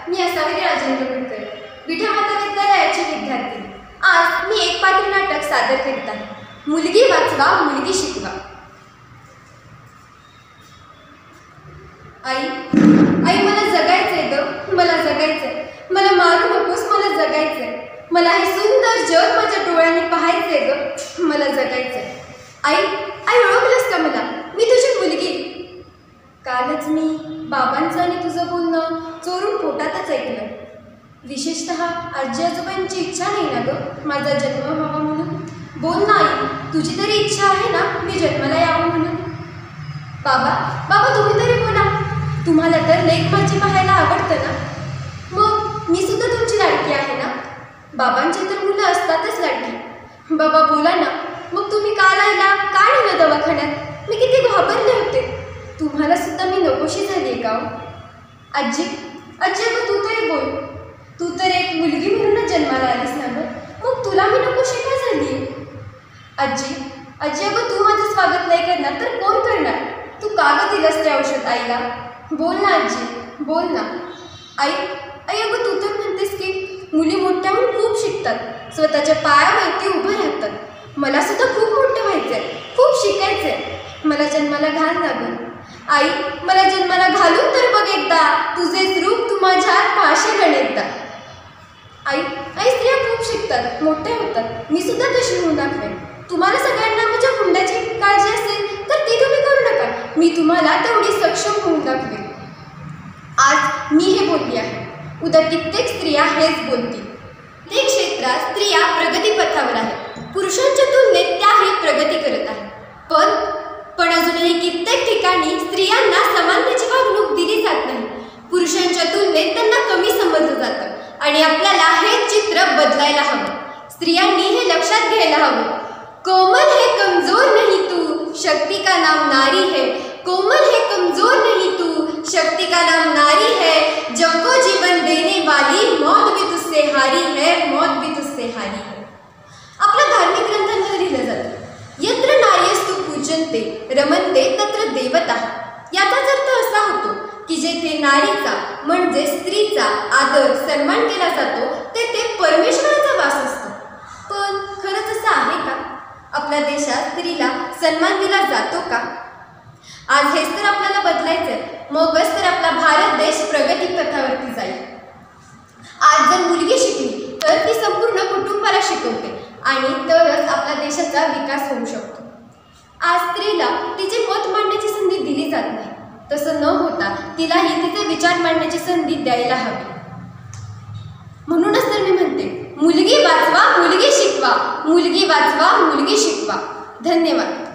मी असावी राजेंद्र कुलकर्णी, विठा माता विद्यालयाची विद्यार्थी। आज मी एक पात्री नाटक सादर करीत आहे, मुलगी वाचवा मुलगी शिकवा। आई आई मला जगायचंय ग, मला जगायचंय, मला मारू नकोस, मला जगायचंय, मला हे सुंदर जग माझ्या डोळ्यांनी पाहायचंय ग, मला जगायचंय। आई आई ओळखलंस का मला, मी तुझी मुलगी। कालच मी बाबांचं आणि तुझं बोलणं चोरून पोटातच ऐकलं। विशेषतः आजी आजोबांची इच्छा नाही ना ग माझा जन्म व्हावा म्हणून। बोल ना आई, तुझी तरी इच्छा आहे ना मी जन्माला यावं म्हणून। बाबा बाबा तुम्ही तरी बोला, तुम्हाला तर लेक माझी पाहायला आवडतं ना, मग मी सुद्धा तुमची लाडकी आहे ना। बाबांची तर मुलं असतातच लाडकी। बाबा बोला ना, मग तुम्ही काल आईला का नेलं दवाखान्यात, मी किती घाबरले होते। तुम्हाला सुद्धा मी नकोशी झाली आहे का हो? आजी आजी अगं तू तरी बोल, तू तर एक मुलगी म्हणूनच जन्माला आलीस ना गं, मग तुला मी नकोशी का झाली? आजी आजी अगं तू माझं स्वागत नाही करणार तर कोण करणार? तू का गं दिलंस ते औषध आईला? बोल ना आजी बोल ना। आई आई अगं तू तर म्हणतेस की मुली मोठ्या होऊन खूप शिकतात, स्वतःच्या पायावरती उभं राहतात। मला सुद्धा खूप मोठं व्हायचंय, खूप शिकायचंय, मला जन्माला घाल ना गं। आई मला जन्माला घालून तर बघ एकदा, तुझेच रूप तू माझ्यात पाहशील अनेकदा। आई आई स्त्रिया खूप शिकतात, मोठ्या होतात, मी सुद्धा तशी होऊन दाखवेन। तुम्हाला सगळ्यांना माझ्या हुंड्याची काळजी असेल तर ती तुम्ही करू नका, मी तुम्हाला तेवढी सक्षम होऊन दाखवेन। आज मी हे बोलली आहे, उद्या कित्येक स्त्रिया हेच बोलतील। प्रत्येक क्षेत्रात स्त्रिया प्रगतीपथावर आहेत, पुरुषांच्या तुलनेत त्याही प्रगती करत आहेत। पण अजूनही कित्येक ठिकाणी स्त्रियांना समानतेची वागणूक दिली जात नाही, पुरुषांच्या तुलनेत त्यांना कमी समजलं जातं आणि आपल्याला हे चित्र बदलायला हवं। स्त्रियांनी हे लक्षात घ्यायला हवं, कोमल है कमजोर नहीं तू, शक्ति का नाम नारी है। कोमल है कमजोर नहीं तू, शक्ति का नाम नारी है। जग को जीवन देने वाली मौत भी तुझसे हारी है, मौत भी तुझसे हारी है। आपल्या धार्मिक ग्रंथांमध्ये लिहिलं जातं, यत्र नार्यस्तु पूजन्ते रमन्ते तत्र देवता। याचाच अर्थ असा होतो की जेथे नारीचा म्हणजे स्त्रीचा आदर सन्मान केला जातो तेथे परमेश्वराचा वास असतो। पण खरंच असं आहे का? आपल्या देशात स्त्रीला सन्मान दिला जातो का? आज हेच तर आपल्याला बदलायचंय, मगच तर आपला भारत देश प्रगती पथावरती जाईल। आज जर मुलगी शिकली तर ती संपूर्ण कुटुंबाला शिकवते आणि तरच आपल्या देशाचा विकास होऊ शकतो। आज स्त्रीला तिचे मत मांडण्याची संधी दिली जात नाही, तसं न होता तिलाही तिचे विचार मांडण्याची संधी द्यायला हवी। म्हणूनच तर मी म्हणते, मुलगी वाचवा मुलगी शिकवा, मुलगी वाचवा मुलगी शिकवा। धन्यवाद।